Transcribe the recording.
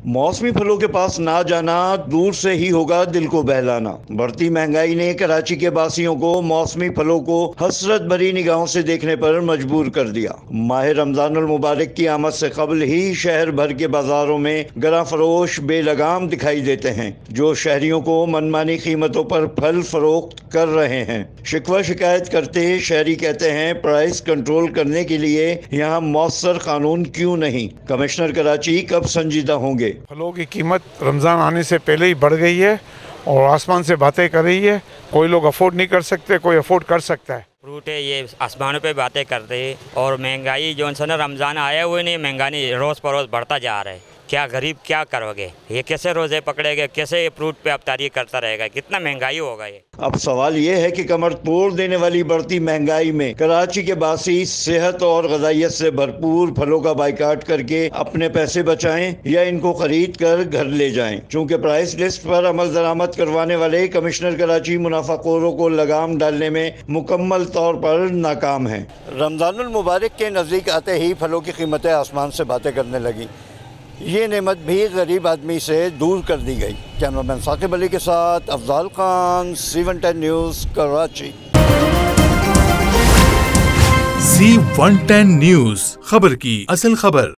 मौसमी फलों के पास ना जाना, दूर से ही होगा दिल को बहलाना। बढ़ती महंगाई ने कराची के बासियों को मौसमी फलों को हसरत भरी निगाहों से देखने पर मजबूर कर दिया। माह रमजानुल मुबारक की आमद से कबल ही शहर भर के बाजारों में गरा फरोश बेलगाम दिखाई देते हैं, जो शहरियों को मनमानी कीमतों पर फल फरोख्त कर रहे हैं। शिकवा शिकायत करते शहरी कहते हैं, प्राइस कंट्रोल करने के लिए यहाँ मौसर कानून क्यों नहीं? कमिश्नर कराची कब संजीदा होंगे? फलों की कीमत रमज़ान आने से पहले ही बढ़ गई है और आसमान से बातें कर रही है। कोई लोग अफोर्ड नहीं कर सकते, कोई अफोर्ड कर सकता है। फ्रूट है ये आसमानों पे बातें करते हैं और महंगाई जो सा रमज़ान आया हुआ नहीं, महंगाई रोज़ परोज़ बढ़ता जा रहा है। क्या गरीब क्या करोगे? ये कैसे रोज़े पकड़ेगा? कैसे ये फ्रूट पे अफ्तारी करता रहेगा? कितना महंगाई होगा ये। अब सवाल ये है कि कमर तोड़ देने वाली बढ़ती महंगाई में कराची के बासी सेहत और ग़िज़ाइयत से भरपूर फलों का बाइकाट करके अपने पैसे बचाएं या इनको खरीद कर घर ले जाएं। चूँकि प्राइस लिस्ट पर अमल दरामद करवाने वाले कमिश्नर कराची मुनाफाखोरों को लगाम डालने में मुकम्मल तौर पर नाकाम हैं। रमज़ानुल मुबारक के नज़दीक आते ही फलों की कीमतें आसमान से बातें करने लगी। ये नेमत भी गरीब आदमी से दूर कर दी गई। कैमरामैन साकिब अली के साथ Afzal Khan, C110 news, Karachi. C110 news, खबर की असल खबर।